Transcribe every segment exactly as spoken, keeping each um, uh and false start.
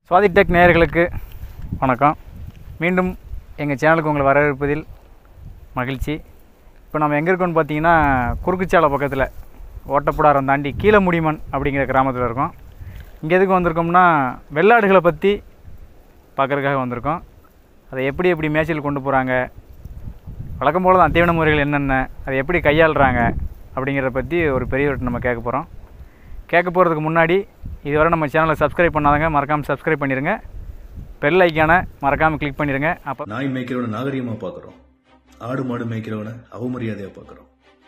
swathi tech நேயர்களுக்கு வணக்கம். மீண்டும் எங்கள் சேனலுக்கு உங்களை வரவேற்பதில் மகிழ்ச்சி. இப்போ நம்ம எங்கே இருக்கோம்னு பார்த்தீங்கன்னா குறுக்குச்சாலை பக்கத்தில் ஓட்டப்புடாரம் தாண்டி கீழமுடிமன் அப்படிங்கிற கிராமத்தில் இருக்கோம். இங்கே எதுக்கு வந்திருக்கோம்னா வெள்ளாடுகளை பற்றி பார்க்குறதுக்காக வந்திருக்கோம். அதை எப்படி எப்படி மேய்ச்சல் கொண்டு போகிறாங்க, வழக்கம் போல் தான் தீவன முறைகள் என்னென்ன, அதை எப்படி கையாளுறாங்க அப்படிங்கிறத பற்றி ஒரு பெரியவர்கிட்ட நம்ம கேட்க போகிறோம். கேட்க போகிறதுக்கு முன்னாடி இதுவரை நம்ம சேனலை சப்ஸ்கிரைப் பண்ணாதங்க, மறக்காமல் சப்ஸ்கிரைப் பண்ணிடுங்க. பெல் ஐக்கானை மறக்காமல் கிளிக் பண்ணிடுங்க. அப்போ நாய் மேய்க்கிறவனை நாகரிகமாக பார்க்குறோம், ஆடு மாடு மேய்க்கிறவனை அவமரியாதையாக பார்க்குறோம்.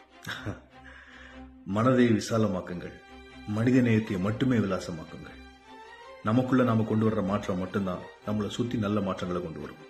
மனதை விசாலமாக்குங்கள், மனித நேயத்தை மட்டுமே விலாசமாக்குங்கள். நமக்குள்ள நாம கொண்டு வர்ற மாற்றம் மட்டும்தான் நம்மளை சுற்றி நல்ல மாற்றங்களை கொண்டு வரும்.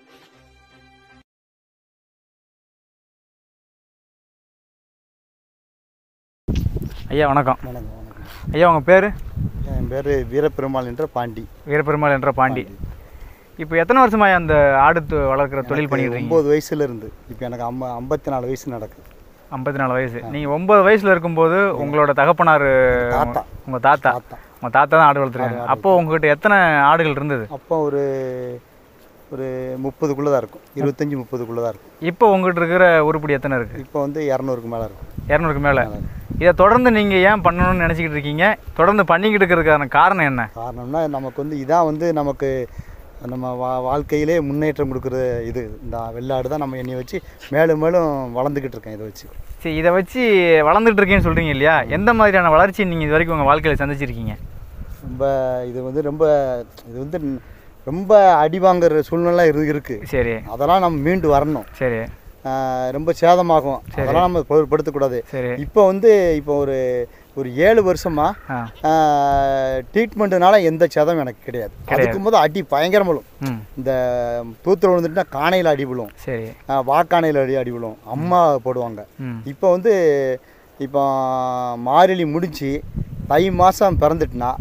ஐயா வணக்கம். வணக்கம் வணக்கம் ஐயா உங்கள் பேர்? என் பேர் வீரப்பெருமாள் என்ற பாண்டி. வீரப்பெருமாள் என்ற பாண்டி. இப்போ எத்தனை வருஷமாக அந்த ஆடு வளர்க்குற தொழில் பண்ணிட்டு இருக்கீங்க? ஒம்பது வயசுல இருந்து இப்போ எனக்கு ஐம்ப ஐம்பத்தி நாலு வயசு நடக்குது. ஐம்பத்தி நாலு வயசு. நீங்கள் ஒம்பது வயசில் இருக்கும்போது உங்களோட தகப்பனார் தாத்தா உங்கள் தாத்தா உங்கள் தாத்தா தான் ஆடு வளர்த்துருக்காங்க. அப்போது உங்கள்கிட்ட எத்தனை ஆடுகள் இருந்தது? அப்போ ஒரு ஒரு முப்பதுக்குள்ளே தான் இருக்கும், இருபத்தஞ்சி முப்பதுக்குள்ளே தான் இருக்கும். இப்போ உங்கள்கிட்ட இருக்கிற உருப்படி எத்தனை இருக்குது? இப்போ வந்து இரநூறுக்கு மேலே இருக்கும். இரநூறுக்கு மேலே. இதை தொடர்ந்து நீங்கள் ஏன் பண்ணணும்னு நினச்சிக்கிட்டு இருக்கீங்க? தொடர்ந்து பண்ணிக்கிட்டு இருக்கிறதுக்கான காரணம் என்ன? காரணம்னா நமக்கு வந்து இதான் வந்து நமக்கு நம்ம வா வாழ்க்கையிலே முன்னேற்றம் கொடுக்குற இது இந்த வெள்ளாடு தான் நம்ம என்னை வச்சு மேலும் மேலும் வளர்ந்துக்கிட்டு இருக்கேன். இதை வச்சு சரி, இதை வச்சு வளர்ந்துட்டு இருக்கேன்னு சொல்கிறீங்க இல்லையா? எந்த மாதிரியான வளர்ச்சி நீங்கள் இது வரைக்கும் உங்கள் வாழ்க்கையில் சந்திச்சிருக்கீங்க? ரொம்ப இது வந்து ரொம்ப இது வந்து ரொம்ப அடி வாங்குற சூழ்நிலை இரு இருக்குது. சரி, அதெல்லாம் நம்ம மீண்டு வரணும். சரி, ரொம்ப சேதமாகும், அதெல்லாம் நம்ம பொருட்படுத்தக்கூடாது. சரி. இப்போ வந்து இப்போ ஒரு ஒரு ஏழு வருஷமா ட்ரீட்மெண்ட்டுனால எந்த சேதமும் எனக்கு கிடையாது. அதுக்கும் போது அடி பயங்கரமலும் இந்த தூத்துல விழுந்துட்டுனா காணையில் அடி விழும், சரி, வாக்கானையில் அடி அடி விழும், அம்மா போடுவாங்க. இப்போ வந்து இப்போ மார்கழி முடிஞ்சு தை மாதம் பிறந்துட்டுனா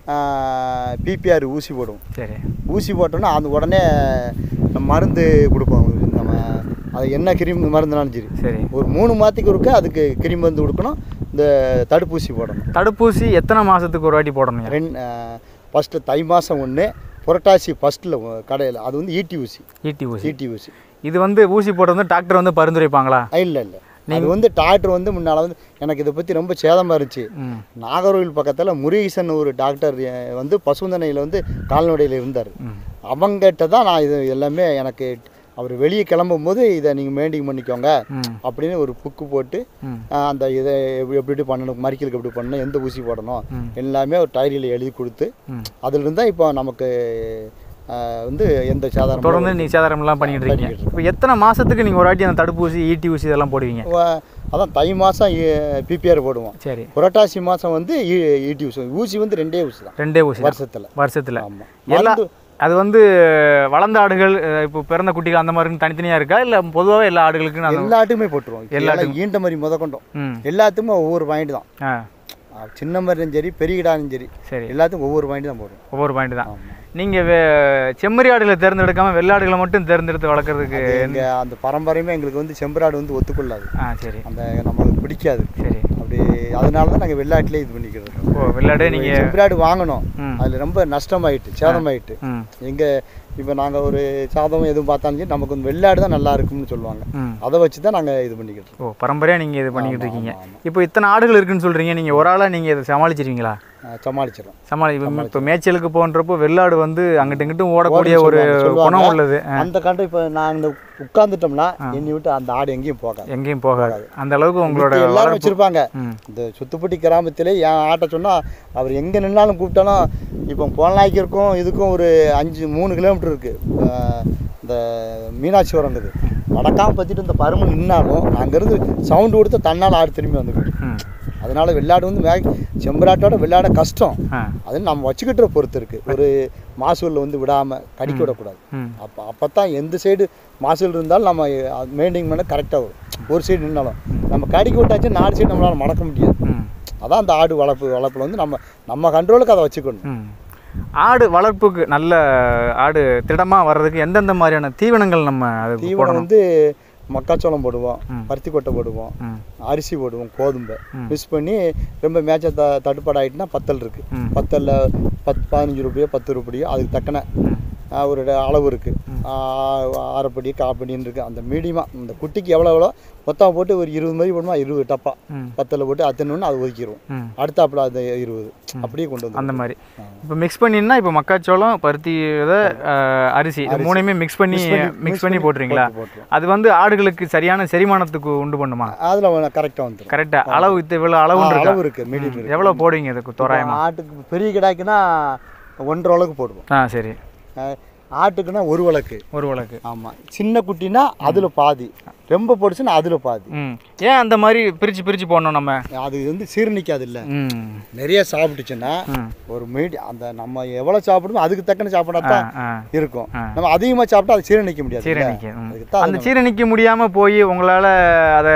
பிபிஆர் ஊசி போடுவோம். சரி, ஊசி ஊசி போட்டோன்னா அந்த உடனே மருந்து கொடுப்போம். நம்ம அது என்ன கிருமி மருந்துனாலும் சரி சரி ஒரு மூணு மாதத்துக்கு ஒருக்க அதுக்கு கிருமி மருந்து கொடுக்கணும். இந்த தடுப்பூசி போடணும். தடுப்பூசி எத்தனை மாதத்துக்கு ஒரு வாட்டி போடணும்? ரெண்டு ஃபஸ்ட்டு தை மாதம் ஒன்று, புரட்டாசி ஃபஸ்ட்டில் கடையில் அது வந்து ஈட்டி ஊசி. ஈட்டி ஊசி. ஈட்டி ஊசி இது வந்து ஊசி போட்டு வந்து டாக்டர் வந்து பரிந்துரைப்பாங்களா? இல்லை இல்லை, அது வந்து டாக்டர் வந்து முன்னால் வந்து எனக்கு இதை பற்றி ரொம்ப சேதமாக இருந்துச்சு. நாகர்கோவில் பக்கத்தில் முருகேசன் ஒரு டாக்டர் வந்து பசுந்தனையில் வந்து கால்நடையில் இருந்தார். அவங்ககிட்ட தான் நான் இது எல்லாமே எனக்கு அவர் வெளியே கிளம்பும் போது இதை நீங்கள் மெயின்டைன் பண்ணிக்கோங்க அப்படின்னு ஒரு புக்கு போட்டு அந்த இதை எப்படி எப்படி பண்ணணும், மறிக்கலுக்கு எப்படி பண்ணணும், எந்த ஊசி போடணும் எல்லாமே ஒரு டைரியில் எழுதி கொடுத்து அதிலிருந்து தான் இப்போ நமக்கு வந்து எந்த சாதாரணம் தொடர்ந்து நீ சாதாரணம்லாம் பண்ணிக்கிட்டு இருக்கீங்க. இப்போ எத்தனை மாதத்துக்கு நீங்கள் ஒரு வாட்டி அந்த தடுப்பூசி ஈட்டி ஊசி இதெல்லாம் போடுவீங்க? அதான் தை மாதம் பிபிஆர் போடுவோம். சரி, புரட்டாசி மாதம் வந்து ஈட்டி ஊசி. ஊசி வந்து ரெண்டே ஊசி தான், ரெண்டே ஊசி வருஷத்தில் வருஷத்தில் ஆமாம். எல்லா அது வந்து வளர்ந்த ஆடுகள் இப்போ பிறந்த குட்டிகள் அந்த மாதிரி தனித்தனியாக இருக்கா, இல்லை பொதுவாகவே எல்லா ஆடுகளுக்கும்? எல்லா ஆட்டுமே போட்டுருவோம். எல்லாத்துக்கும் ஈண்ட மாதிரி முத கொண்டோம் எல்லாத்துக்குமே ஒவ்வொரு பாயிண்ட் தான். சின்ன மாதிரியும் சரி பெரிய கிடாலும் சரி சரி எல்லாத்துக்கும் ஒவ்வொரு பாயிண்ட் தான் போடுவோம். ஒவ்வொரு பாயிண்ட் தான். நீங்கள் வே செம்மறி ஆடுகளை தேர்ந்தெடுக்காமல் வெள்ளாடுகளை மட்டும் தேர்ந்தெடுத்து வளர்க்குறதுக்கு எங்கள் அந்த பரம்பரையுமே எங்களுக்கு வந்து செம்பராடு வந்து ஒத்துக்கொள்ளாது. ஆ சரி, அந்த நம்மளுக்கு பிடிக்காது. சரி, அப்படி அதனால தான் நாங்கள் வெள்ளாட்டிலே இது பண்ணிக்கிறது. ஓ, வெள்ளாடு நீங்கள் செம்பராடு வாங்கணும், அதில் ரொம்ப நஷ்டமாயிட்டு சேதமாயிட்டு. எங்கள் இப்போ நாங்கள் ஒரு சாதம் எதுவும் பார்த்தாலும் சரி நமக்கு வந்து வெள்ளாடு தான் நல்லா இருக்கும்னு சொல்லுவாங்க. அதை வச்சு தான் நாங்கள் இது பண்ணிக்கிட்டு இருக்கோம். ஓ, பரம்பரையாக நீங்கள் இது பண்ணிக்கிட்டு இருக்கீங்க. இப்போ இத்தனை ஆடுகள் இருக்குன்னு சொல்கிறீங்க, நீங்கள் ஒரு ஆளாக நீங்கள் இதை சமாளிச்சிருவீங்களா? சமாளிச்சிடும் சமாளி இப்போ மேய்ச்சலுக்கு போன்றப்போ வெள்ளாடு வந்து அங்கிட்டு இங்கிட்டும் ஓடக்கூடிய ஒரு குணம் உள்ளது. அந்த கண்டு இப்போ நான் இந்த உட்காந்துட்டோம்னா என்னை விட்டு அந்த ஆடு எங்கேயும் போகாது, எங்கேயும் போகாது. அந்த அளவுக்கு உங்களோட எல்லாரும் வச்சுருப்பாங்க. இந்த சுத்துப்பட்டி கிராமத்திலே என் ஆட்டை சொன்னால் அவர் எங்கே நின்னாலும் கூப்பிட்டாலும் இப்போ பொன்னாய்க்கிற்கும் இதுக்கும் ஒரு அஞ்சு மூணு கிலோமீட்டர் இருக்குது. இந்த மீனாட்சிபுரங்குது வடக்காம பற்றிட்டு இந்த பருமன் நின்னாலும் அங்கேருந்து சவுண்டு கொடுத்து தன்னால் ஆடு திரும்பி வந்துக்கிட்டு. அதனால வெள்ளாடு வந்து மே செம்பராட்டோட வெள்ளாட கஷ்டம். அது நம்ம வச்சுக்கிட்ட பொறுத்து இருக்குது. ஒரு மாசூலில் வந்து விடாமல் கடிக்க விடக்கூடாது. அப்போ அப்போ தான் எந்த சைடு மாசூல் இருந்தாலும் நம்ம மெயின்டைன் பண்ண கரெக்டாக வரும். ஒரு சைடு நின்னாலும் நம்ம கடிக்க விட்டாச்சு நாலு சைடு நம்மளால் மடக்க முடியாது. அதான் அந்த ஆடு வளர்ப்பு வளர்ப்பில் வந்து நம்ம நம்ம கண்ட்ரோலுக்கு அதை வச்சுக்கணும். ஆடு வளர்ப்புக்கு நல்ல ஆடு திடமாக வர்றதுக்கு எந்தெந்த மாதிரியான தீவனங்கள் நம்ம தீவனம் வந்து மக்காச்சோளம் போடுவோம், பருத்தி கொட்டை போடுவோம், அரிசி போடுவோம், கோதுமை மிக்ஸ் பண்ணி ரொம்ப மேட்சை த தட்டுப்பாடு ஆகிட்டுனா பத்தல் இருக்குது. பத்தலில் பத்து பதினஞ்சு ரூபாயோ பத்து ரூபாயோ அதுக்கு தக்கன ஒரு அளவு இருக்குது. அரைப்படி காப்படின்னு இருக்குது. அந்த மீடியமாக இந்த குட்டிக்கு எவ்வளோ எவ்வளோ மொத்தம் போட்டு ஒரு இருபது மாதிரி போடுமா, இருபது டப்பா பத்தில் போட்டு அத்தனை அது ஒதுக்கிடுவோம். அடுத்தாப்புல அது இருபது அப்படியே கொண்டு வந்து அந்த மாதிரி இப்போ மிக்ஸ் பண்ணினா இப்போ மக்காச்சோளம் பருத்தி விதை அரிசி இது மூணையுமே மிக்ஸ் பண்ணி மிக்ஸ் பண்ணி போட்டுறீங்களா? அது வந்து ஆடுகளுக்கு சரியான செரிமானத்துக்கு உண்டு பண்ணுமா? அதில் கரெக்டாக வந்துடும். கரெக்டாக அளவு இவ்வளோ அளவு அளவு இருக்குது. மீடியம் எவ்வளோ போடுவீங்க இதுக்கு தோராயமாக? ஆட்டுக்கு பெரிய கிடாய்க்குன்னா ஒன்றரை அளவுக்கு போடுவோம். ஆ சரி. ஆட்டுக்குன்னா ஒரு வழக்கு ஒரு வழக்கு. ஆமாம். சின்ன குட்டினா அதில் பாதி, ரொம்ப போடுச்சுன்னா அதில் பாதி. ம் ஏன் அந்த மாதிரி பிரித்து பிரித்து போடணும்? நம்ம அது வந்து சீரணிக்காது இல்லை, நிறைய சாப்பிட்டுச்சுன்னா ஒரு மீடி அந்த நம்ம எவ்வளோ சாப்பிடுமோ அதுக்கு தக்கன சாப்பிட்டா தான் இருக்கும். நம்ம அதிகமாக சாப்பிட்டா அது சீரணிக்க முடியாது. சீரணிக்க அந்த சீரணிக்க முடியாமல் போய் உங்களால் அதை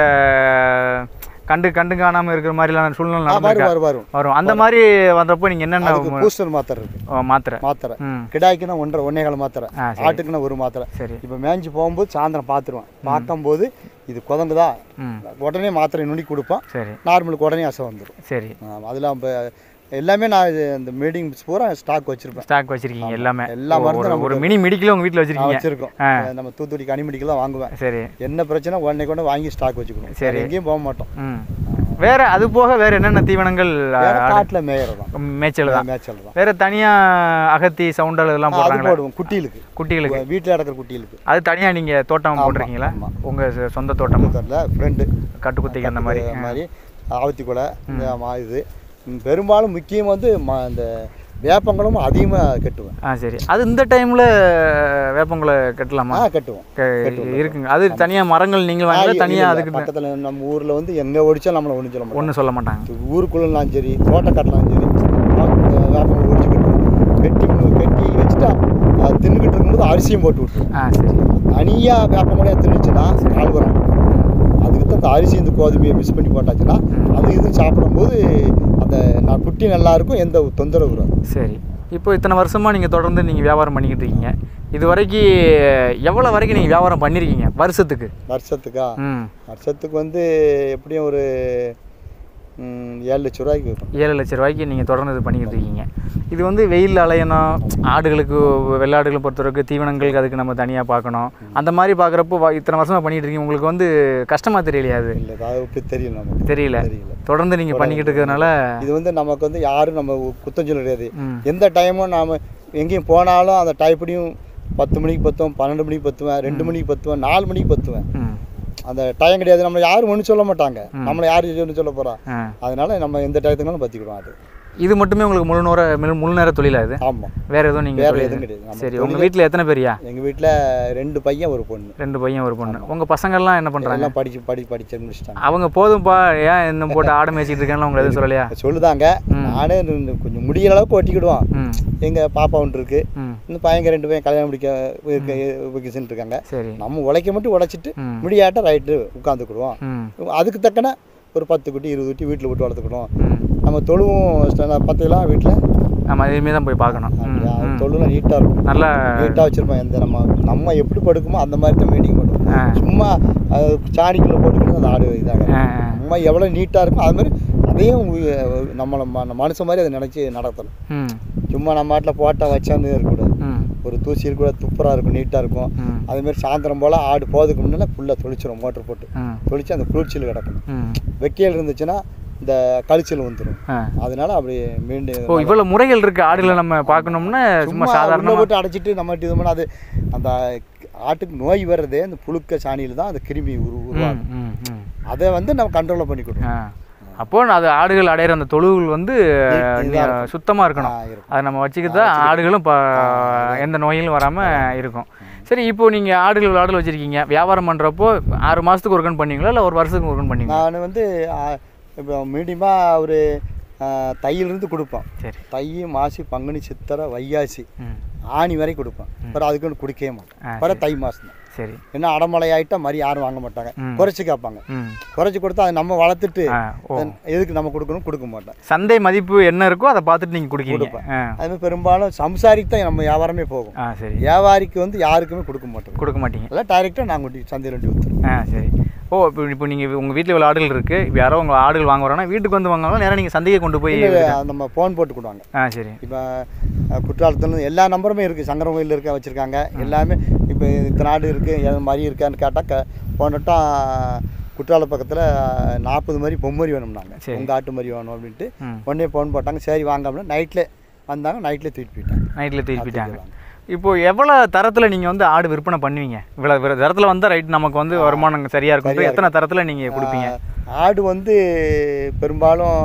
கண்டு கண்டு காணாமல் இருக்கிற மாதிரிலாம் சூழ்நிலை வரும் வரும் அந்த மாதிரி வந்தப்போ நீங்கள் என்னென்ன பூஸ்டர் மாத்திரை இருக்குது? மாத்திரை மாத்திரை கிடாய்க்குன்னா ஒன்றரை ஒன்னே கால் மாத்திரை, ஆட்டுக்குன்னா ஒரு மாத்திரை. சரி. இப்போ மேய்ஞ்சி போகும்போது சாயந்தரம் பார்த்துருவேன். பார்க்கும்போது இது குதங்குதா உடனே மாத்திரை நுனி கொடுப்போம். சரி. நார்மலுக்கு உடனே அசை வந்துடும். சரி. அதில் இப்போ எல்லாமே நான் இது இந்த மீடிங் பூரா ஸ்டாக் வச்சிருப்பேன். ஸ்டாக் வச்சிருக்கீங்க எல்லாமே? எல்லா மருந்தும் ஒரு மினி மெடிக்கலும் உங்கள் வீட்டில் வச்சிருக்கீங்க? வச்சிருக்கோம். நம்ம தூத்துக்குடி கனி மெடிக்கல் வாங்குவேன். சரி. என்ன பிரச்சனை உடனே கொண்டு வாங்கி ஸ்டாக் வச்சுக்கணும். சரி. எங்கேயும் போக மாட்டோம். வேற அது போக வேற என்னென்ன தீவனங்கள்? காட்டில் மேயறதான், மேய்ச்சல் தான். மேய்ச்சல் தான். வேற தனியாக அகத்தி சவுண்டல் இதெல்லாம் போடுறாங்களா? போடுவோம். குட்டிகளுக்கு குட்டிகளுக்கு வீட்டில் அடக்கிற குட்டிகளுக்கு. அது தனியாக நீங்கள் தோட்டம் போடுறீங்களா? உங்கள் சொந்த தோட்டம்? ஃப்ரெண்டு கட்டுக்குத்திக்கு அந்த மாதிரி மாதிரி ஆவத்தி கொலை இந்த இது பெரும்பாலும் முக்கியம் வந்து இந்த வேப்பங்களும் அதிகமாக கட்டுவேன். ஆ சரி. அது இந்த டைமில் வேப்பங்களை கட்டலாமா? ஆ கட்டுவோம். இருக்குங்க. அது தனியாக மரங்கள் நீங்கள் வாங்கல தனியாக? அதுக்கு பக்கத்தில் நம்ம ஊரில் வந்து எங்கே ஒடிச்சா நம்மளை ஒன்றும் சொல்ல மாட்டோம். ஒன்றும் சொல்ல மாட்டாங்க. ஊருக்குள்ளலாம் சரி தோட்டக்காட்டலாம் சரி வேப்பங்களை ஒடிச்சு கட்டுவோம். கட்டி கட்டி வச்சுட்டா அது தின்னுக்கிட்டு இருக்கும்போது அரிசியும் போட்டு விட்டுருவோம். ஆ சரி. தனியாக வேப்பங்களையாக தின்னுச்சுன்னா கால் வரும். அதுக்கு தான் அந்த அரிசி இந்த கோதுமையை மிக்ஸ் பண்ணி போட்டாச்சுன்னா அது இது சாப்பிடும்போது அந்த நான் குட்டி நல்லாயிருக்கும், எந்த தொந்தரவு வராது. சரி. இப்போ இத்தனை வருஷமாக நீங்கள் தொடர்ந்து நீங்கள் வியாபாரம் பண்ணிக்கிட்டு இருக்கீங்க. இது வரைக்கும் எவ்வளோ வரைக்கும் நீங்கள் வியாபாரம் பண்ணியிருக்கீங்க வருஷத்துக்கு? வருஷத்துக்கா? ம் வருஷத்துக்கு வந்து எப்படியும் ஒரு ஏழு லட்ச ரூபாய்க்கு இருக்கும். ஏழு லட்ச ரூபாய்க்கு நீங்கள் தொடர்ந்து இது பண்ணிக்கிட்டு இருக்கீங்க. இது வந்து வெயில் அலையணும், ஆடுகளுக்கு வெள்ளாடுகளை பொறுத்தவரைக்கும் தீவனங்களுக்கு அதுக்கு நம்ம தனியாக பார்க்கணும். அந்த மாதிரி பார்க்குறப்போ இத்தனை வருஷமாக பண்ணிகிட்டு இருக்கீங்க, உங்களுக்கு வந்து கஷ்டமாக தெரியலையாது? இல்லை அது தெரியல, நமக்கு தெரியல. தொடர்ந்து நீங்கள் பண்ணிக்கிட்டு இருக்கிறதுனால இது வந்து நமக்கு வந்து யாரும் நம்ம குத்தம் சொல்ல கிடையாது. எந்த டைமும் நாம் எங்கேயும் போனாலும் அந்த டைப்படியும் பத்து மணிக்கு பத்துவேன், பன்னெண்டு மணிக்கு பத்துவேன், ரெண்டு மணிக்கு பத்துவேன், நாலு மணிக்கு பத்துவேன். அந்த டைம் கிடையாது. நம்ம யாரும் ஒன்றும் சொல்ல மாட்டாங்க, நம்மளை யாரும் ஒன்று சொல்ல போகிறா. அதனால நம்ம எந்த டயத்துக்குனாலும் பற்றிக்கிடுவோம். அது இது மட்டுமே உங்களுக்கு முழு நேர முழு நேர தொழிலா இது? ஆமாம். வேறு எதுவும் நீங்கள் வேறு எதுவும் கிடையாது. சரி. உங்கள் வீட்டில் எத்தனை பேரியா? எங்கள் வீட்டில் ரெண்டு பையன் ஒரு பொண்ணு. ரெண்டு பையன் ஒரு பொண்ணு. உங்கள் பசங்கள்லாம் என்ன பண்ணுறாங்க? எல்லாம் படிச்சு படி படிச்சு முடிச்சிட்டாங்க. அவங்க போதும்ப்பா ஏன் இன்னும் போட்டு ஆடு மேய்ச்சிட்டு இருக்காங்களா உங்களை எதுவும் சொல்லலையா? சொல்லுதாங்க. நானே கொஞ்சம் முடிகிற அளவுக்கு ஓட்டிக்கிடுவோம். எங்கள் பாப்பா ஒன்று இருக்குது, இன்னும் பையங்க ரெண்டு பையன் கல்யாணம் முடிக்க வைக்கச்சுன்னு இருக்காங்க. சரி. நம்ம உழைக்க மட்டும் உழைச்சிட்டு முடியாட்ட ரைட்டு உட்காந்துக்கிடுவோம். அதுக்கு தக்கன ஒரு பத்து குட்டி இருபது குட்டி வீட்டில் விட்டு வளர்த்துக்கணும். நம்ம தொழுவும் பத்துலாம் வீட்டில் நம்ம இதுமே தான் போய் பார்க்கணும். தொழுலாம் நீட்டாக இருக்கும், நல்லா நீட்டாக வச்சுருப்போம். எந்த நம்ம நம்ம எப்படி படுக்குமோ அந்த மாதிரி தான் மெயின்டைன் பண்ணுவோம். சும்மா சாணிக்குள்ளே போட்டுக்கிட்டு அந்த ஆடு இதாக சும்மா எவ்வளோ நீட்டாக இருக்கும் அது மாதிரி அதையும் நம்மளை மனுஷன் மாதிரி அதை நினச்சி நடத்தணும். சும்மா நம்ம நாட்டில் போட்டால் வச்சான்னு இருக்கக்கூடாது. ஒரு தூசியில் கூட துப்புராக இருக்கும், நீட்டாக இருக்கும். அதுமாரி சாயந்தரம் போல் ஆடு போகிறதுக்கு முன்னாடி ஃபுல்லாக தொளிச்சிடும், மோட்டர் போட்டு தொளிச்சு அந்த குளிர்ச்சியில் கிடக்கணும். வெக்கையில் இருந்துச்சுன்னா இந்த கழிச்சல் வந்துடும். அதனால அப்படி மீண்டும் ஓ இவ்வளோ முறைகள் இருக்குது ஆடுகளை நம்ம பார்க்கணும்னா சும்மா சாதாரணமாக போட்டு அடைச்சிட்டு நம்ம இது பண்ணால் அது அந்த ஆட்டுக்கு நோய் வர்றதே அந்த புழுக்க சாணியில் தான் அந்த கிருமி உருவாகும். அதை வந்து நம்ம கண்ட்ரோலில் பண்ணி கொடுக்கணும். அப்போது அது ஆடுகள் அடையிற அந்த தொழுவுகள் வந்து சுத்தமாக இருக்கணும். அதை நம்ம வச்சுக்கிட்டா ஆடுகளும் இப்போ எந்த நோய்களும் வராமல் இருக்கும். சரி. இப்போது நீங்கள் ஆடுகள் ஆடுகள் வச்சுருக்கீங்க, வியாபாரம் பண்ணுறப்போ ஆறு மாதத்துக்கு ஒரு கண் பண்ணீங்களா இல்லை ஒரு வருஷத்துக்கு ஒரு கண் பண்ணீங்களா? நான் வந்து இப்போ மீடியமாக ஒரு தையிலிருந்து கொடுப்போம். சரி. தை மாசி பங்குனி சித்திரை வைகாசி ஆணி வரை கொடுப்பேன். அப்புறம் அதுக்கு ஒன்று குடிக்கவே மாட்டேன். அப்புறம் தை மாதம் தான். சரி. என்ன அடமலை ஆகிட்டா மாதிரி யாரும் வாங்க மாட்டாங்க, குறைச்சி கேட்பாங்க. குறைச்சி கொடுத்தா அதை நம்ம வளர்த்துட்டு எதுக்கு நம்ம கொடுக்கணும் கொடுக்க மாட்டோம். சந்தை மதிப்பு என்ன இருக்கோ அதை பார்த்துட்டு நீங்கள் கொடுக்கீங்க. அதுமாதிரி பெரும்பாலும் சம்சாரிக்கு தான் நம்ம வியாபாரமே போகும். சரி. வியாபாரிக்கு வந்து யாருக்குமே கொடுக்க மாட்டோம். கொடுக்க மாட்டீங்க. எல்லாம் டைரெக்டாக நாங்கள் கொண்டு சந்தையில் வண்டி ஊற்றுறோம். ஆ சரி. ஓ இப்போ இப்போ நீங்கள் உங்கள் வீட்டில் இவ்வளோ ஆடுகள் இருக்குது, இப்போ யாரோ உங்கள் ஆடுகள் வாங்க வரோன்னா வீட்டுக்கு வந்து வாங்கினாலும் நேராக நீங்கள் சந்தையை கொண்டு போய் நம்ம ஃபோன் போட்டு கொடுவாங்க. ஆ சரி. இப்போ குற்றாலத்தில் எல்லா நம்பருமே இருக்குது, சங்கரன் கோயில் இருக்க வச்சுருக்காங்க எல்லாமே. இப்போ இத்தனை ஆடு இருக்குது எது மாதிரி இருக்கான்னு கேட்டால் க போனட்டால் குற்றால பக்கத்தில் நாற்பது மாதிரி பொம்மரி வேணும்னாங்க, உங்கள் ஆட்டு மாதிரி வேணும் அப்படின்ட்டு உடனே ஃபோன் போட்டாங்க. சரி வாங்க அப்படின்னா நைட்டில் வந்தாங்க, நைட்டில் தூக்கிட்டு போயிட்டாங்க. நைட்டில் தூக்கிட்டு போயிட்டாங்க. இப்போது எவ்வளோ தரத்தில் நீங்கள் வந்து ஆடு விற்பனை பண்ணுவீங்க? இவ்வளோ தரத்தில் வந்தால் ரைட் நமக்கு வந்து வருமானம் சரியாக இருக்கும். எத்தனை தரத்தில் நீங்கள் கொடுப்பீங்க? ஆடு வந்து பெரும்பாலும்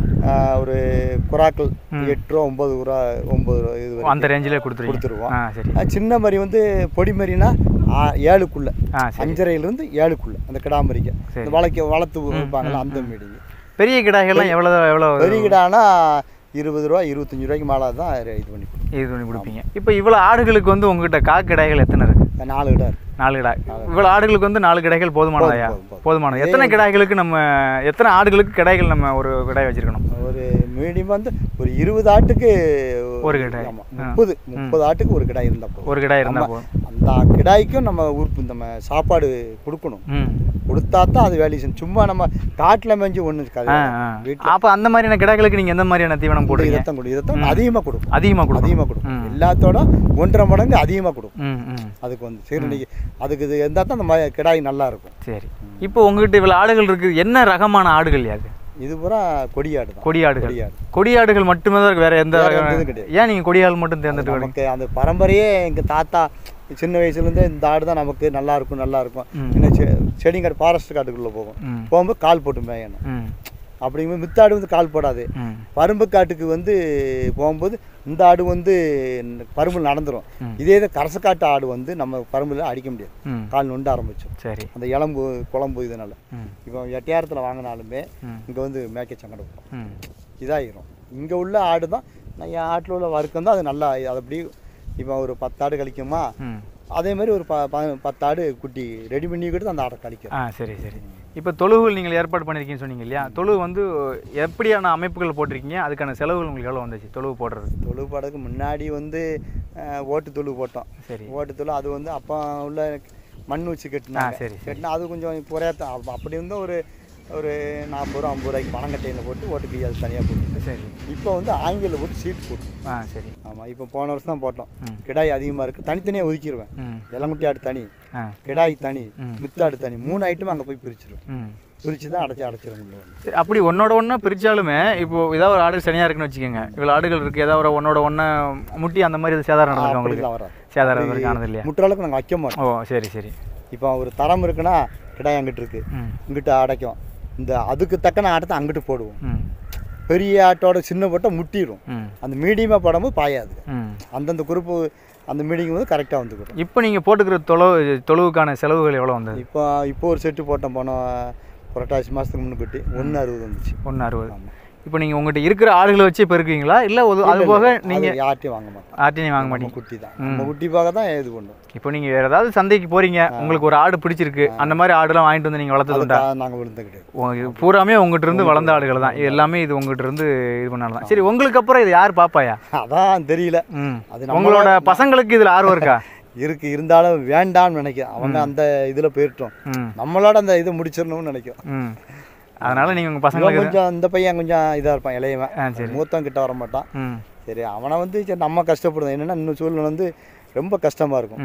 ஒரு குறாக்கள் எட்டு ரூபா ஒம்பது ரூபா ஒம்பது ரூபா இது அந்த ரேஞ்சில் கொடுத்துருவோம் கொடுத்துருவோம். சரி. சின்ன மாதிரி வந்து பொடி மாதிரினா ஏழுக்குள்ளே, அஞ்சரையிலேருந்து ஏழுக்குள்ளே அந்த கிடாமரிக்க வளர்க்க வளர்த்து வைப்பாங்களா அந்த மீடிங். பெரிய கிடாய்கள்லாம் எவ்வளோ எவ்வளோ? பெரிய கிடானா இருபது ரூபா இருபத்தஞ்சி ரூபாய்க்கு மேலே தான் இது பண்ணி இது பண்ணி கொடுப்பீங்க. இப்போ இவ்வளோ ஆடுகளுக்கு வந்து உங்கள்கிட்ட காக்கிடாய்கள் எத்தனை இருக்குது? நாலு கிடா இருக்குது. நாலு கிடாய். இவ்வளோ ஆடுகளுக்கு வந்து நாலு கிடாய்கள் போதுமானதாயா? போதுமானது. எத்தனை கிடாய்களுக்கு நம்ம எத்தனை ஆடுகளுக்கு கிடாய்கள் நம்ம ஒரு கிடாய் வச்சுருக்கணும்? ஒரு மீடியம் வந்து ஒரு இருபது ஆட்டுக்கு ஒரு கிடாய். முப்பது முப்பது ஆட்டுக்கு ஒரு கிடாய் இருந்தால் போதும். ஒரு கிடாய் இருந்தால் போதும். அந்த கிடாய்க்கும் நம்ம உறுப்பு நம்ம சாப்பாடு கொடுக்கணும். கொடுத்தா தான் அது வேல்யூஷன். சும்மா நம்ம காட்டில் மேய்ஞ்சி ஒன்று இருக்காது. அப்போ அந்த மாதிரியான கிடாய்களுக்கு நீங்கள் எந்த மாதிரியான தீவனம் போடுறீங்க? இதைத்தான் கொடு இதைத்தான் அதிகமாக கொடுக்கும். அதிகமாக கொடுக்கும். அதிகமாக கொடுக்கும். எல்லாத்தோட ஒன்றரை மடங்கு அதிகமாக கொடுக்கும். அதுக்கு வந்து சரி இன்னைக்கு அதுக்கு இது இருந்தால் தான் அந்த கிடாய் நல்லா இருக்கும். சரி. இப்போ உங்ககிட்ட இவ்வளோ ஆடுகள் இருக்குது, என்ன ரகமான ஆடுகள் யாது? இது பூரா கொடியாடு தான். கொடியாடுகள். கொடியாடுகள் மட்டுமே தான் வேற எந்த கிடையாது. ஏன் நீங்கள் கொடியாடு மட்டும் தேர்ந்தெடுத்து? நமக்கு அந்த பரம்பரையே எங்கள் தாத்தா சின்ன வயசுலேருந்தே இந்த ஆடு தான் நமக்கு நல்லா இருக்கும் நல்லா இருக்கும். இன்னும் செ செடி காடு ஃபாரஸ்ட் காட்டுக்குள்ளே போகும், போகும்போது கால் போட்டு மேயணும். அப்படிங்கும்போது மித்த ஆடு வந்து கால் போடாது. பரும்பு காட்டுக்கு வந்து போகும்போது இந்த ஆடு வந்து பரும்பில் நடந்துடும். இதே இதை கரசக்காட்டு ஆடு வந்து நம்ம பரும்பில் அடிக்க முடியாது, கால் நொண்டு ஆரம்பிச்சோம். சரி. அந்த இளம்பு குழம்பு இதனால இப்போ எட்டையாரத்தில் வாங்கினாலுமே இங்கே வந்து மேய்க்க சங்கடம் இதாகிடும். இங்கே உள்ள ஆடு தான் நான் என் ஆட்டில் உள்ள வறுக்கம் தான் அது நல்லா அது அப்படி. இப்போ ஒரு பத்து ஆடு கழிக்குமா, அதே மாதிரி ஒரு ப பத்து ஆடு குட்டி ரெடி பண்ணிக்கிட்டு அந்த ஆடை கழிக்கும். ஆ சரி சரி. இப்போ தொழுவுகள் நீங்கள் ஏற்பாடு பண்ணியிருக்கீங்கன்னு சொன்னீங்க இல்லையா? தொழுவு வந்து எப்படியான அமைப்புகள் போட்டிருக்கீங்க? அதுக்கான செலவுகள் உங்களுக்கு எவ்வளோ வந்துச்சு தொழுவு போடுறது? தொழுவு போடுறதுக்கு முன்னாடி வந்து ஓட்டு தொழுவு போட்டோம். சரி. ஓட்டு தொழு அது வந்து அப்போ உள்ள மண் வச்சு கட்டினா. சரி. கட்டினா அது கொஞ்சம் குறையாத அப்படி இருந்தால் ஒரு ஒரு நாற்பது ரூபா ஐம்பது ரூபாய்க்கு பணங்கட்டையில் போட்டு ஓட்டுக்கு அது தனியாக போட்டு. சரி. இப்போ வந்து ஆங்கிலில் போட்டு சீட் போட்டு. ஆ சரி. ஆமாம். இப்போ போன வருஷம் தான் போட்டோம். கிடாய் அதிகமாக இருக்குது, தனித்தனியாக ஒதுக்கிடுவேன். இளங்குட்டி ஆடு தனி, கிடாய் தனி, மித்தாடு தனி, மூணு ஐட்டமும் அங்கே போய் பிரிச்சிருவேன். பிரித்து தான் அடைச்சி அடைச்சிருவேன். அப்படி ஒன்னோட ஒன்றா பிரித்தாலுமே இப்போ ஏதாவது ஒரு ஆடு தனியாக இருக்குன்னு வச்சுக்கோங்க, இவ்வளோ ஆடுகள் இருக்குது, ஏதாவது ஒரு ஒன்னோட ஒன்றா முட்டி அந்த மாதிரி சேதாரம் நடக்கும் உங்களுக்கு? வராது. சேதாரம் இருக்கானது இல்லையா? முற்றளவுக்கு நாங்கள் வைக்க மாட்டோம். ஓ சரி சரி. இப்போ ஒரு தரம் இருக்குன்னா கிடாய் அங்கிட்டு இருக்குது, இங்கிட்ட அடைக்கும். இந்த அதுக்கு தக்கன ஆட்டத்தை அங்கிட்டு போடுவோம். பெரிய ஆட்டோட சின்ன போட்டால் முட்டிடும். அந்த மீடியமாக போடும்போது பாயாது. அந்தந்த குரூப்பு அந்த மீடியம் வந்து கரெக்டாக வந்துக்கிடும். இப்போ நீங்கள் போட்டுக்கிற தொழு தொழுவுக்கான செலவுகள் எவ்வளோ வந்தது? இப்போ இப்போ ஒரு செட்டு போட்டோம் போனோம் புரட்டாசி மாதத்துக்கு முன்னுக்குட்டி ஒன்று அறுபது வந்துச்சு. ஒன்று அறுபது. இப்போ நீங்கள் உங்கள்கிட்ட இருக்கிற ஆடுகளை வச்சு இப்போ இருக்குவீங்களா? இல்லை அது போக நீங்கள் யார்ட்டையும் வாங்க மாட்டோம். யார்ட்டையும் வாங்க மாட்டீங்க. குட்டி தான் நம்ம குட்டி பார்க்க தான் இது பண்ணும். இப்போ நீங்கள் வேறு ஏதாவது சந்தைக்கு போகிறீங்க, உங்களுக்கு ஒரு ஆடு பிடிச்சிருக்கு, அந்த மாதிரி ஆடுலாம் வாங்கிட்டு வந்து நீங்கள் வளர்த்தது உண்டா? நாங்கள் விழுந்த கிடையாது. பூராமே உங்கள்கிட்ட இருந்து வளர்ந்த ஆடுகள் தான் எல்லாமே. இது உங்கள்கிட்ட இருந்து இது பண்ணாலும் தான். சரி, உங்களுக்கு அப்புறம் இது யார் பாப்பாயா? அதான் தெரியல. அது உங்களோட பசங்களுக்கு இதில் ஆர்வம் இருக்கா? இருக்கு, இருந்தாலும் வேண்டாம்னு நினைக்கிறேன். அவங்க அந்த இதில் போயிட்டோம், நம்மளோட அந்த இதை முடிச்சிடணும்னு நினைக்கிறோம். அதனால நீங்கள் உங்கள் பசங்க கொஞ்சம் இந்த பையன் கொஞ்சம் இதாக இருப்பான், இளையவன். சரி. மூத்தம் கிட்ட வர மாட்டான். சரி, அவனை வந்து சரி நம்ம கஷ்டப்படுவோம். என்னென்னா இன்னும் சூழ்நிலை வந்து ரொம்ப கஷ்டமாக இருக்கும்.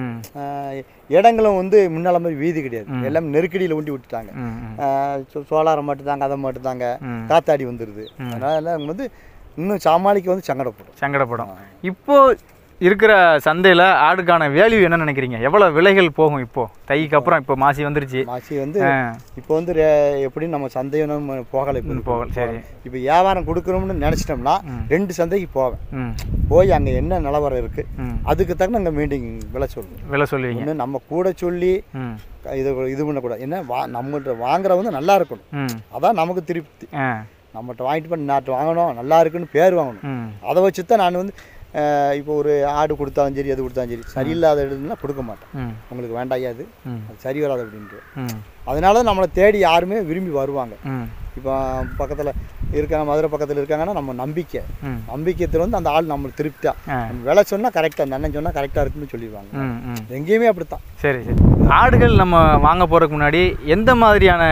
இடங்களும் வந்து முன்னால மாதிரி வீதி கிடையாது, எல்லாமே நெருக்கடியில் ஊண்டி விட்டுட்டாங்க. சோலாரம் மட்டும்தாங்க, அதை மட்டும்தாங்க, காத்தாடி வந்துடுது. அதனால வந்து இன்னும் சமாளிக்க வந்து சங்கடப்படும் சங்கடப்படும் இப்போ இருக்கிற சந்தையில் ஆடுக்கான வேல்யூ என்ன நினைக்கிறீங்க? எவ்வளோ விலைகள் போகும் இப்போ தைக்கு அப்புறம்? இப்போ மாசி வந்துருச்சு. மாசி வந்து இப்போ வந்து எப்படின்னு நம்ம சந்தையும் போகலை. இப்போ போகல. சரி. இப்போ வியாபாரம் கொடுக்குறோம்னு நினச்சிட்டோம்னா ரெண்டு சந்தைக்கு போவேன். போய் அங்கே என்ன நிலவரம் இருக்குது அதுக்கு தக்க அங்கே மீண்டிங் விலை சொல்லுவோம். விலை சொல்லுவீங்க. நம்ம கூட சொல்லி இது இது பண்ணக்கூடாது. என்ன வா நம்மகிட்ட வாங்குற வந்து நல்லா இருக்கணும், அதான் நமக்கு திருப்தி. நம்மகிட்ட வாங்கிட்டு பண்ணி நாட்டு வாங்கணும், நல்லா இருக்குன்னு பேர் வாங்கணும். அதை வச்சு தான் நான் வந்து இப்போ ஒரு ஆடு கொடுத்தாலும் சரி அது கொடுத்தாலும் சரி சரியில்லாத இடத்துனா கொடுக்க மாட்டேன், உங்களுக்கு வேண்டாயாது அது சரி வராது அப்படின்ட்டு. அதனால நம்மளை தேடி யாருமே விரும்பி வருவாங்க. இப்போ பக்கத்தில் இருக்காங்க, மதுரை பக்கத்தில் இருக்காங்கன்னா நம்ம நம்பிக்கை நம்பிக்கைத்தில் வந்து அந்த ஆள் நம்மளுக்கு திருப்தியா நம்ம விலை சொன்னால் கரெக்டாக அந்த அண்ணன் சொன்னால் கரெக்டாக இருக்குன்னு சொல்லிடுவாங்க. எங்கேயுமே அப்படித்தான். சரி சரி. ஆடுகள் நம்ம வாங்க போகிறதுக்கு முன்னாடி எந்த மாதிரியான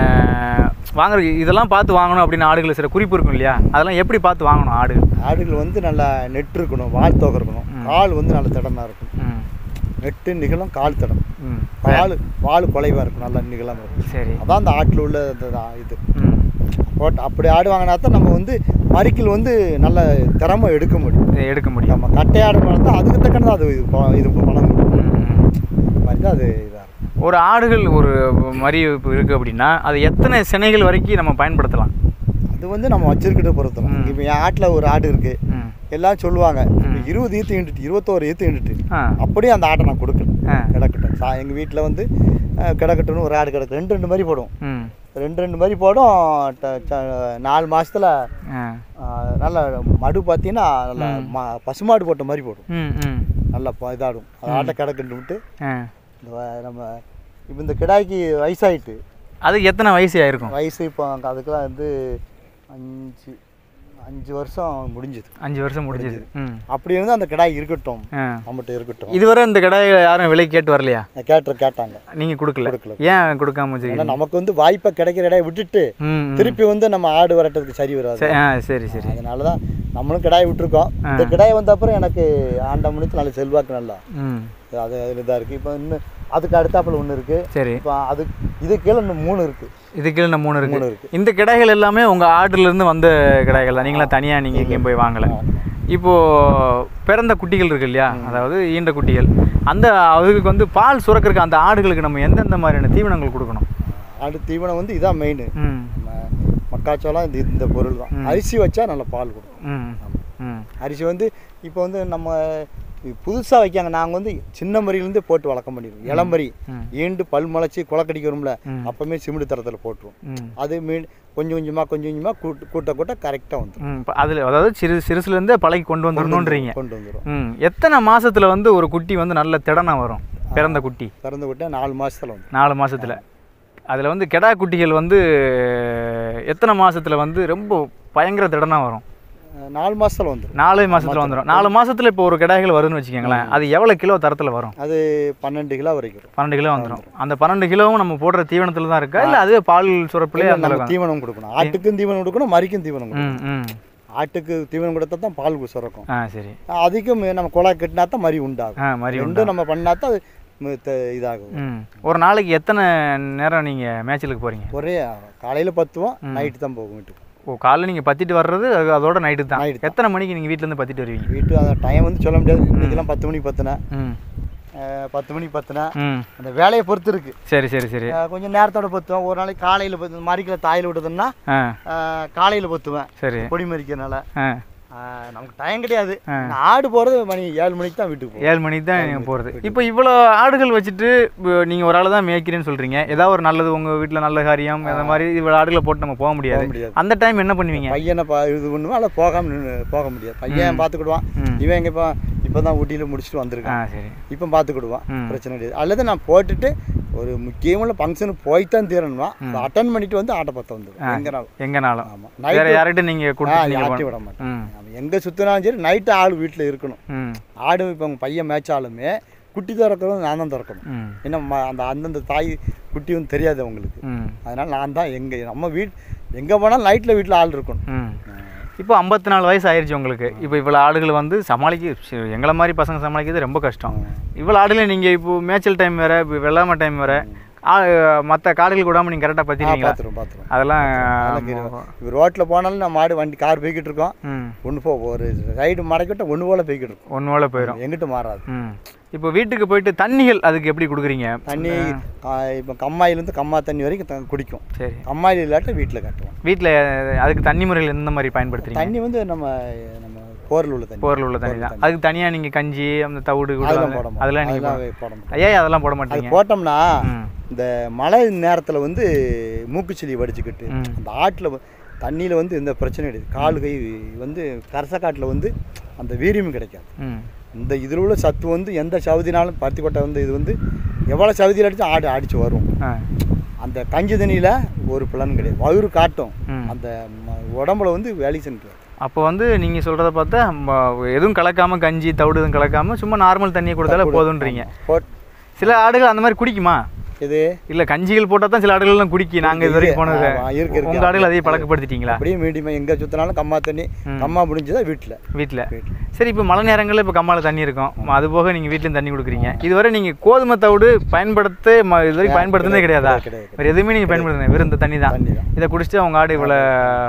வாங்குற இதெல்லாம் பார்த்து வாங்கணும் அப்படின்னு ஆடுகள் சில குறிப்பு இருக்கும் இல்லையா, அதெல்லாம் எப்படி பார்த்து வாங்கணும்? ஆடுகள் ஆடுகள் வந்து நல்லா நெட்டு இருக்கணும், வால் தோகை இருக்கணும், கால் வந்து நல்ல திடமாக இருக்கணும். நெட்டு நிகழும், கால் தடம், கால் வால் குலைவாக இருக்கும், நல்லா நிகழாமல் இருக்கும். சரி, அதான் அந்த ஆட்டில் உள்ள இது போட்டு அப்படி ஆடு வாங்கினா தான் நம்ம வந்து மறிக்கல் வந்து நல்ல திறமை எடுக்க முடியும் எடுக்க முடியும் நம்ம கட்டை ஆடு தான் அதுக்கு தக்கன அது இது பணம் மாதிரி தான் அது இதாக இருக்கும். ஒரு ஆடுகள் ஒரு மறி இருக்குது அப்படின்னா அது எத்தனை சினைகள் வரைக்கும் நம்ம பயன்படுத்தலாம்? அது வந்து நம்ம வச்சிருக்கிட்ட பொறுத்தலாம். இப்போ என் ஆட்டில் ஒரு ஆடு இருக்குது, எல்லாம் சொல்லுவாங்க இருபது ஈத்து ஈண்டுட்டு இருபத்தோரு ஈத்து ஈண்டுட்டு அப்படியே அந்த ஆட்டை நான் கொடுக்கல கிடக்கட்டும். சா எங்கள் வீட்டில் வந்து கிடக்கட்டும்னு ஒரு ஆடு கிடக்கு, ரெண்டு ரெண்டு மாதிரி போடும், ரெண்டு ரெண்டு மாதிரி போடும். நாலு மாதத்தில் நல்ல மடு பார்த்தீங்கன்னா நல்லா மா பசுமாடு போட்ட மாதிரி போடும், நல்லா இதாடும். அது ஆட்டை கிடக்குன்னு விட்டு நம்ம இப்போ இந்த கிடாய்க்கு வயசாயிட்டு. அதுக்கு எத்தனை வயசு ஆயிருக்கும்? வயசு இப்போ அதுக்கெல்லாம் வந்து அஞ்சு அஞ்சு வருஷம் முடிஞ்சுது. அஞ்சு வருஷம் முடிஞ்சது. அப்படி இருந்து அந்த கிடாய் இருக்கட்டும், நம்மகிட்ட இருக்கட்டும். இதுவரை இந்த கிடாய் யாரும் விலை கேட்டு வரலையா? கேட்டு கேட்டாங்க, நீங்க கொடுக்கல. கொடுக்கல. ஏன் கொடுக்காம வச்சிருக்கீங்க? நமக்கு வந்து வாய்ப்பை கிடைக்கிற இடையை விட்டுட்டு திருப்பி வந்து நம்ம ஆடு வரட்டதுக்கு சரி வராது. சரி சரி. அதனால தான் நம்மளும் கிடாய் விட்டுருக்கோம். இந்த கிடாய் வந்த அப்புறம் எனக்கு ஆண்ட முடித்து நல்ல செல்வாக்கு நல்லா அது அதில் இதாக இருக்குது. இப்போ இன்னும் அதுக்கு அடுத்தாப்பில் ஒன்று இருக்குது. சரி, இப்போ அது இது கீழே இன்னும் மூணு இருக்குது. இது கீழே இன்னும் மூணு இருக்குது இருக்குது இந்த கிடாய்கள் எல்லாமே உங்கள் ஆடுலேருந்து வந்த கிடாய்கள் தான், நீங்களாம் தனியாக நீங்கள் எங்கேயும் போய் வாங்கலை. இப்போது பிறந்த குட்டிகள் இருக்குது இல்லையா, அதாவது ஈண்ட குட்டிகள், அந்த அதுக்கு வந்து பால் சுரக்கிறதுக்கு அந்த ஆடுகளுக்கு நம்ம எந்தெந்த மாதிரியான தீவனங்கள் கொடுக்கணும்? ஆடு தீவனம் வந்து இதான் மெயின். மக்காச்சோளம் இந்த இந்த பொருள் தான். அரிசி வச்சா நல்ல பால் கொடுக்கும். அரிசி வந்து இப்போ வந்து நம்ம புதுசாக வைக்காங்க, நாங்கள் வந்து சின்ன மறியிலேருந்து போட்டு வளர்க்க முடியும். இளமறி ஈண்டு பல் முளைச்சி குளக்கடிக்கிறோம்ல, அப்போமே சிமெண்ட் தரத்தில் போட்டுருவோம். அது மீன் கொஞ்சம் கொஞ்சமாக கொஞ்சம் கொஞ்சமாக கூட்டு கூட்ட கூட்ட கரெக்டாக வந்துடும். அதில் அதாவது சிறு சிறுசுலேருந்தே பழகி கொண்டு வந்துடணுன்றீங்க. கொண்டு வந்துடும். எத்தனை மாதத்தில் வந்து ஒரு குட்டி வந்து நல்ல திடனா வரும்? பிறந்த குட்டி பிறந்த குட்டி நாலு மாதத்தில் வந்து நாலு மாதத்தில் அதில் வந்து கெடா குட்டிகள் வந்து எத்தனை மாதத்தில் வந்து ரொம்ப பயங்கர திடனா வரும்? நாலு மாதத்தில் வந்துடும். நாலு மாதத்தில் வந்துடும். நாலு மாதத்தில் இப்போ ஒரு கிடாய்கள் வருதுன்னு வச்சுக்கோங்களேன், அது எவ்வளோ கிலோ தரத்தில் வரும்? அது பன்னெண்டு கிலோ வரைக்கும். பன்னெண்டு கிலோ வந்துடும். அந்த பன்னெண்டு கிலோவும் நம்ம போடுற தீவனத்தில் தான் இருக்கா, இல்லை அதுவே பால் சுரப்பிலே நம்ம தீவனம் கொடுக்கணும்? ஆட்டுக்கும் தீவனம் கொடுக்கணும், மறிக்கும் தீவனம் கொடுக்கணும். ஆட்டுக்கு தீவனம் கொடுத்தா தான் பால் சுரக்கும். ஆ சரி. அதிகம் நம்ம குழாய் கட்டினா தான் மறி உண்டாகும். மறி உண்டு நம்ம பண்ணா தான் இதாகும். ஒரு நாளைக்கு எத்தனை நேரம் நீங்கள் மேய்ச்சலுக்கு போகிறீங்க? ஒரே காலையில் பத்துவோம், நைட்டு தான் போகும் வீட்டுக்கு. ஓ, காலையில் நீங்கள் பற்றிட்டு வர்றது அதோட நைட்டு தான். எத்தனை மணிக்கு நீங்கள் வீட்டிலேருந்து பற்றிட்டு வருவீங்க? வீட்டு அதை டைம் வந்து சொல்ல முடியாது. இன்றைக்கெல்லாம் பத்து மணிக்கு பத்துனேன், பத்து மணிக்கு பத்துனேன், அந்த வேலையை பொறுத்து இருக்கு. சரி சரி சரி. கொஞ்சம் நேரத்தோட பத்துவேன். ஒரு நாளைக்கு காலையில் பத்து மறிக்கல தாயில் விட்டதுன்னா காலையில் பத்துவேன். சரி, பொடி மறிக்கிறதுனால நமக்கு டைம் கிடையாது. ஆடு போகிறது மணி ஏழு மணிக்கு தான் வீட்டுக்கு போகும். ஏழு மணிக்கு தான் நீங்கள் போகிறது. இப்போ இவ்வளோ ஆடுகள் வச்சுட்டு நீங்கள் ஒரு ஆள் தான் மேய்க்கிறேன்னு சொல்கிறீங்க, ஏதாவது ஒரு நல்லது உங்கள் வீட்டில் நல்ல காரியம் அந்த மாதிரி இவ்வளோ ஆடுகளை போட்டு நம்ம போக முடியாது. அந்த டைம் என்ன பண்ணுவீங்க? பையனை பா இது பண்ணுவோம், அதில் போகாம போக முடியாது. பையன் பார்த்துக்கிடுவான். இவன் எங்கே இப்போ இப்போ தான் ஊட்டியில் முடிச்சுட்டு வந்திருக்கான். சரி, இப்போ பார்த்துக்கிடுவான், பிரச்சனை கிடையாது. அல்லது நான் போட்டுட்டு ஒரு முக்கியமான ஃபங்க்ஷனுக்கு போய்த்தான் தீரணுமா, அட்டன் பண்ணிட்டு வந்து ஆட்டை பற்ற வந்துடும் எங்கனாலும் எங்கனாலும். ஆமாம், நைட்டு யார்கிட்ட நீங்கள் யார்ட்டி விட மாட்டேன். எங்கே சுற்றினாலும் சரி நைட்டு ஆள் வீட்டில் இருக்கணும். ஆடு இப்போ அவங்க பையன் மேய்ச்சாலுமே குட்டி திறக்கிறதும் நான் தான் திறக்கணும். ஏன்னா அந்த அந்தந்த தாய் குட்டி வந்து தெரியாது அவங்களுக்கு. அதனால் நான் தான் எங்கே நம்ம வீட் எங்கே போனாலும் நைட்டில் வீட்டில் ஆள் இருக்கணும். இப்போ ஐம்பத்தி நாலு வயசு ஆயிடுச்சு உங்களுக்கு. இப்போ இவ்வளோ ஆடுகள் வந்து சமாளிக்க எங்களை மாதிரி பசங்க சமாளிக்கிறது ரொம்ப கஷ்டம். இவ்வளோ ஆடுகளை நீங்கள் இப்போ மேய்ச்சல் டைம் வேறு, இப்போ வெள்ளாமை டைம் வேறு, மற்ற காடுகள் கூடாமல் நீங்கள் கரெக்டாக பார்த்துருவீங்க? பார்த்துருவோம் பார்த்துருவோம். அதெல்லாம் இப்போ ரோட்டில் போனாலும் நம்ம மாடு வண்டி கார் போய்கிட்டு இருக்கோம், ஒன்று போ ஒரு ரைடு மடக்கிட்ட ஒன்று போல் போய்கிட்டு இருக்கும். ஒன்று போல் போயிடும், எங்கிட்ட மாறாது. இப்போ வீட்டுக்கு போயிட்டு தண்ணிகள் அதுக்கு எப்படி கொடுக்குறீங்க? தண்ணி இப்போ கம்மாயிலேருந்து கம்மா தண்ணி வரைக்கும் குடிக்கும். சரி, கம்மாயில் இல்லாட்ட வீட்டில் கட்டுவோம். வீட்டில் அதுக்கு தண்ணி முறையில் எந்த மாதிரி பயன்படுத்துறீங்க? தண்ணி வந்து நம்ம நம்ம போரில் உள்ள தண்ணி. போரில் உள்ள தண்ணி தான். அதுக்கு தனியாக நீங்கள் கஞ்சி அந்த தவிடு அதெல்லாம் போட அதெல்லாம் நீங்கள் போட மாட்டோம். ஏன் அதெல்லாம் போட மாட்டீங்க? போட்டோம்னா இந்த மழை நேரத்தில் வந்து மூக்குச்செடி வடிச்சுக்கிட்டு அந்த ஆட்டில் தண்ணியில் வந்து எந்த பிரச்சனையும் கிடையாது. கால் கை வந்து கரசக்காட்டில் வந்து அந்த வீரியமும் கிடைக்காது. ம் இந்த இதில் உள்ள சத்து வந்து எந்த சவுதினாலும் பருத்தி கொட்டை வந்து இது வந்து எவ்வளோ சவுதியில் அடித்தா ஆடு அடித்து வரும். ஆ அந்த கஞ்சி தண்ணியில் ஒரு பலன் கிடையாது, வயிறு காட்டும், அந்த உடம்புல வந்து வேலை சென்று. அப்போ வந்து நீங்கள் சொல்கிறத பார்த்தா எதுவும் கலக்காமல் கஞ்சி தவிடு எதுவும் கலக்காமல் சும்மா நார்மல் தண்ணியை கொடுத்தாலே போதுன்றீங்க. சில ஆடுகள் அந்த மாதிரி குடிக்குமா? இது இல்லை கஞ்சிகள் போட்டால் தான் சில ஆடுகள்லாம் குடிக்கி. நாங்கள் இது வரைக்கும் போனது இருக்கு. உங்கள் ஆடுகள் அதையே பழக்கப்படுத்திட்டீங்களா? அப்படியே மீடியமாக எங்கே சுற்றினாலும் கம்மா தண்ணி, கம்மா முடிஞ்சதா வீட்டில் வீட்டில் சரி. இப்போ மழை நேரங்களில் இப்போ கம்மாவில் தண்ணி இருக்கும், அது போக நீங்கள் வீட்லேயும் தண்ணி கொடுக்குறீங்க. இதுவரை நீங்கள் கோதுமை தவிடு பயன்படுத்த இது வரைக்கும் பயன்படுத்தினதே கிடையாதா? வேறு எதுவுமே நீங்கள் பயன்படுத்துங்க, வெறும் இந்த தண்ணி தான். இதை குடிச்சிட்டு அவங்க ஆடு இவ்வளோ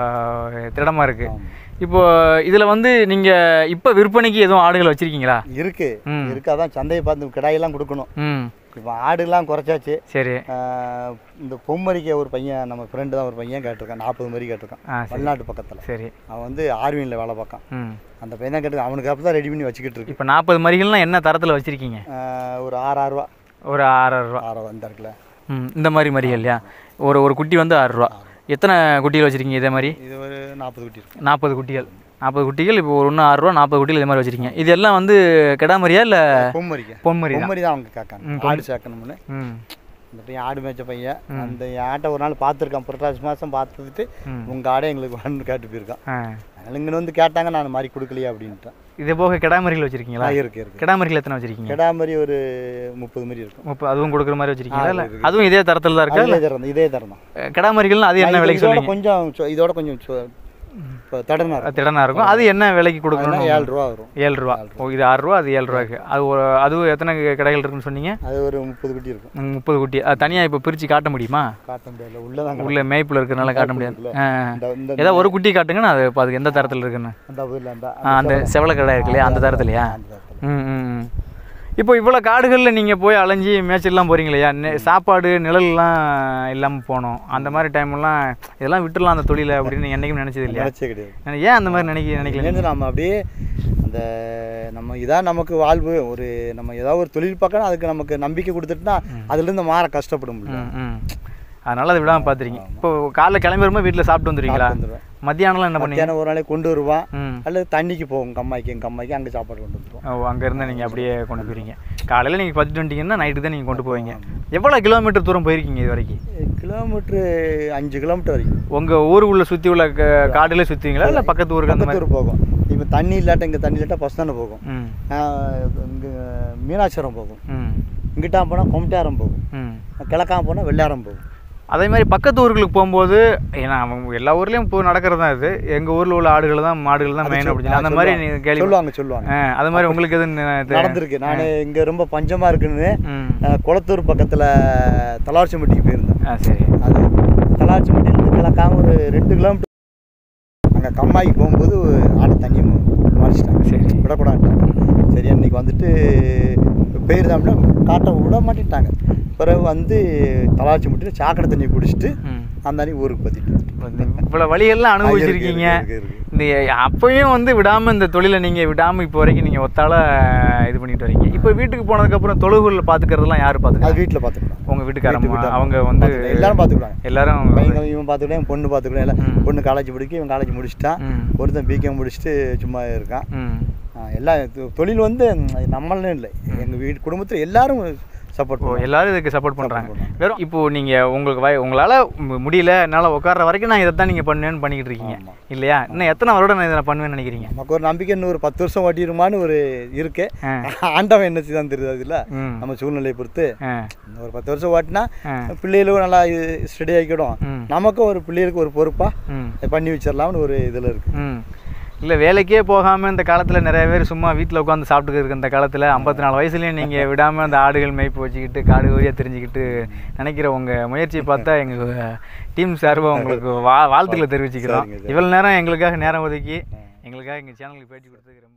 திடமாக இருக்குது. இப்போ இதில் வந்து நீங்கள் இப்போ விற்பனைக்கு எதுவும் ஆடுகள் வச்சுருக்கீங்களா? இருக்குது இருக்குது அதான் சந்தையை பார்த்து கிடாயெல்லாம் கொடுக்கணும். ம் இப்போ ஆடுலாம் குறைச்சாச்சு. சரி. இந்த பொம்மரிக்க ஒரு பையன் நம்ம ஃப்ரெண்டு தான் ஒரு பையன் கேட்டிருக்கான், நாற்பது மரி கேட்டிருக்கான் வெளிநாட்டு பக்கத்தில். சரி. அவன் வந்து ஆர்வியில் வேலை பார்க்கான். அந்த பையன் தான் கேட்டு அவனுக்கு அப்போ தான் ரெடி பண்ணி வச்சுக்கிட்டு இருக்கு. இப்போ நாற்பது மரிகள்லாம் என்ன தரத்தில் வச்சுருக்கீங்க? ஒரு ஆறாயிரம் ரூபா. ஒரு ஆறாயிரம் ரூபா ஆறாயிரம் இந்த இருக்குல்ல. ம் இந்த மாதிரி மரிகள் இல்லையா? ஒரு ஒரு குட்டி வந்து ஆறு ரூபா. எத்தனை குட்டிகள் வச்சுருக்கீங்க இதே மாதிரி? இது ஒரு நாற்பது குட்டி இருக்கு. நாற்பது குட்டிகள் நாற்பது குட்டிகள் இப்போ ஒரு ஒன்று ஆறு ரூபா, நாற்பது குட்டிகள் இதே மாதிரி வச்சுருக்கீங்க. இது எல்லாம் வந்து கிடாமரியா இல்லை பொம்மரிக்கா? பொம்மரி பொம்மரி தான் அவங்க கேட்காங்க, ஆடு சேர்க்கணும்னு. ம் இந்த பையன் ஆடு மேய்ச்ச பையன். அந்த ஆட்டை ஒரு நாள் பார்த்துருக்கான், புரட்டாசி மாதம் பார்த்துட்டு உங்கள் ஆடை எங்களுக்கு வேணும்னு கேட்டு போயிருக்கான். அதனால இங்கே வந்து கேட்டாங்க, நான் மாதிரி கொடுக்கலையா அப்படின்ட்டேன். இதே போக கிடாமரிகள் வச்சுருக்கீங்களா? இருக்கு இருக்கு. கிடாமரிகள் எத்தனை வச்சுருக்கீங்க? கிடாமரி ஒரு முப்பது மரி இருக்கும். முப்பது அதுவும் கொடுக்குற மாதிரி வச்சுருக்கீங்களா? இல்லை அதுவும் இதே தரத்தில் தான் இருக்கா? இதே தரம் இதே தரம் தான். கிடாமரிகள்லாம் அது என்ன விலைக்கு சொல்லுங்க? கொஞ்சம் இதோட கொஞ்சம் திடனா திடனா இருக்கும். அது என்ன விலைக்கு கொடுக்கணும்? ஏழு ரூபா வரும். ஏழு ரூபா. ஓ இது ஆறு ரூபா, அது ஏழு ரூபாய்க்கு. அது ஒரு அதுவும் எத்தனை கடைகள் இருக்குன்னு சொன்னீங்க? அது ஒரு முப்பது குட்டி இருக்கும். முப்பது குட்டி. அது தனியாக இப்போ பிரித்து காட்ட முடியுமா? காட்ட முடியாது, உள்ளதான் உள்ள மேய்ப்பில் இருக்கிறனால காட்ட முடியாது. ஏதாவது ஒரு குட்டி காட்டுங்கன்னா அது இப்போ அதுக்கு எந்த தரத்தில் இருக்குன்னு. அந்த செவலை கடை இருக்கு இல்லையா, அந்த தரத்துலையா? ம் ம் இப்போ இவ்வளோ காடுகளில் நீங்கள் போய் அலைஞ்சி மேய்ச்சல்லாம் போகிறீங்க இல்லையா? சாப்பாடு நிழல்லாம் இல்லாமல் போனோம். அந்த மாதிரி டைம்லாம் இதெல்லாம் விட்டுடலாம் அந்த தொழிலை அப்படின்னு நீங்கள் என்றைக்கும் நினச்சது இல்லையா? நினச்சே கிடையாது. ஏன் அந்த மாதிரி நினைக்க நினைக்கல? நம்ம அப்படியே அந்த நம்ம இதான் நமக்கு வாழ்வு, ஒரு நம்ம ஏதாவது ஒரு தொழில் பார்க்கணும், அதுக்கு நமக்கு நம்பிக்கை கொடுத்துட்டுனா அதுலேருந்து மாற கஷ்டப்பட முடியும். அதனால் அதை விடாமல் பார்த்துருங்க. இப்போ காலைல கிளம்பி வரும்போது வீட்டில் சாப்பிட்டு வந்துடுவீங்களா? மத்தியானம்லாம் என்ன பண்ணுவீங்க? ஒரு நாளைக்கு கொண்டு வருவான், அல்லது தண்ணிக்கு போவோம் கம்மாய்க்கு, எங்கள் கம்மாய்க்கு அங்கே சாப்பாடு கொண்டு வந்துடுவோம். ஓ அங்கேருந்து நீங்கள் அப்படியே கொண்டு போயிருங்க. காலையில் நீங்கள் பத்து வந்துட்டீங்கன்னா நைட்டு தான் நீங்கள் கொண்டு போவீங்க. எவ்வளோ கிலோமீட்டர் தூரம் போயிருக்கீங்க இது வரைக்கும்? கிலோமீட்ரு அஞ்சு கிலோமீட்டர் வரைக்கும். உங்கள் ஊர் உள்ள சுற்றி உள்ள காடுகளே சுற்றுவீங்களா இல்லை பக்கத்து ஊருக்கு? அந்த மாதிரி போகும். இப்போ தண்ணி இல்லாட்ட இங்கே தண்ணி இல்லாட்டா பஸ் தானே போகும். இங்கே மீனாட்சிபுரம் போகும், இங்கிட்டா போனால் கொமட்டாரம் போகும், கிழக்காம போனால் வெள்ளாரம் போகும். அதே மாதிரி பக்கத்து ஊர்களுக்கு போகும்போது ஏன்னா அவங்க எல்லா ஊர்லேயும் இப்போ நடக்கிறது தான் இது. எங்கள் ஊரில் உள்ள ஆடுகள் தான் மாடுகள் தான் மெயின் அப்படின்னு அந்த மாதிரி நீங்கள் கேள்வி சொல்லுவாங்க சொல்லுவாங்க அது மாதிரி உங்களுக்கு எதுவும் நடந்திருக்கு? நான் இங்கே ரொம்ப பஞ்சமாக இருக்குன்னு குளத்தூர் பக்கத்தில் தலார்ச்சிமட்டிக்கு போயிருந்தேன். ஆ சரி. அது தலார்ச்சிமட்டிலேருந்து கிழக்காம ஒரு ரெண்டு கிலோமீட்டர் அங்கே கம்மாய்க்கு போகும்போது ஆடை தண்ணி மறைச்சிட்டாங்க. சரி விடக்கூடாதுட்டாங்க. சரி அன்றைக்கி வந்துட்டு போயிருந்தோம்னா காட்ட விட மாட்டேட்டாங்க. பிறகு வந்து தலாச்சி முட்டில் சாக்கடை தண்ணி குடிச்சிட்டு அந்த தண்ணி ஊருக்கு பற்றிட்டு இவ்வளோ வழியெல்லாம் அனுபவிச்சிருக்கீங்க. இந்த அப்பயும் வந்து விடாமல் இந்த தொழிலை நீங்கள் விடாமல் இப்போ வரைக்கும் நீங்கள் ஒத்தால இது பண்ணிட்டு வரீங்க. இப்போ வீட்டுக்கு போனதுக்கப்புறம் தொழுகுகளில் பார்த்துக்கிறதுலாம் யார் பார்த்துக்கலாம்? வீட்டில் பார்த்துக்கலாம். உங்கள் வீட்டுக்காரம்மா அவங்க வந்து எல்லாரும் பார்த்துக்கலாம். எல்லாரும் பையன் இவன் பார்த்துக்கலாம், என் பொண்ணு பார்த்துக்கலாம். எல்லாம் பொண்ணு காலேஜ் படிக்க, இவன் காலேஜ் முடிச்சுட்டான், ஒருத்தன் பிகாம் முடிச்சுட்டு சும்மா இருக்கான். எல்லாம் தொழில் வந்து நம்மளும் இல்லை, எங்கள் வீட்டு குடும்பத்தில் எல்லாரும் சப்போர்ட் பண்ணுவோம். எல்லாரும் இதுக்கு சப்போர்ட் பண்ணுறாங்க. வெறும் இப்போது நீங்கள் உங்களுக்கு வய உங்களால் முடியல என்னால் உட்கார வரைக்கும் நான் இதை தான் நீங்கள் பண்ணுவேன்னு பண்ணிக்கிட்டு இருக்கீங்க இல்லையா? இன்னும் எத்தனை வருடம் நான் இதை பண்ணுவேன்னு நினைக்கிறீங்க? நமக்கு ஒரு நம்பிக்கை இன்னும் ஒரு பத்து வருஷம் ஓட்டிடுமான்னு ஒரு இருக்கு. ஆண்டவன் என்ன செய்தான் தெரியுது, அதில் நம்ம சூழ்நிலையை பொறுத்து இன்னும் ஒரு பத்து வருஷம் ஓட்டினா பிள்ளைகளும் நல்லா ஸ்டடி ஆகிக்கிடும், நமக்கும் ஒரு பிள்ளைகளுக்கு ஒரு பொறுப்பாக பண்ணி வச்சிடலாம்னு ஒரு இதில் இருக்குது. இல்லை வேலைக்கே போகாமல் இந்த காலத்தில் நிறைய பேர் சும்மா வீட்டில் உட்காந்து சாப்பிட்டுக்கு இருக்க இந்த காலத்தில் ஐம்பத்தி நாலு வயசுலேயும் நீங்கள் விடாமல் அந்த ஆடுகள் மேய்ப்பு வச்சுக்கிட்டு காடு ஊரியாக தெரிஞ்சுக்கிட்டு நினைக்கிற உங்கள் முயற்சியை பார்த்தா எங்கள் டீம் சார்பாக உங்களுக்கு வா வாழ்த்துக்களை தெரிவிச்சுக்கிறோம். இவ்வளோ நேரம் எங்களுக்காக நேரம் ஒதுக்கி எங்களுக்காக எங்கள் சேனலுக்கு பேட்டி கொடுத்துக்கிறோம்.